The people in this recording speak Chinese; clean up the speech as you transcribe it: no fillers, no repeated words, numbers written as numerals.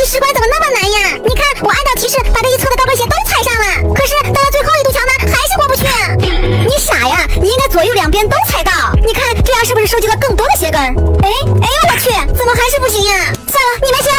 石关怎么那么难呀？你看我按照提示把这一侧的高跟鞋都踩上了，可是到了最后一堵墙呢，还是过不去。你傻呀？你应该左右两边都踩到。你看这样是不是收集了更多的鞋跟？哎，我去，怎么还是不行呀？算了，你们先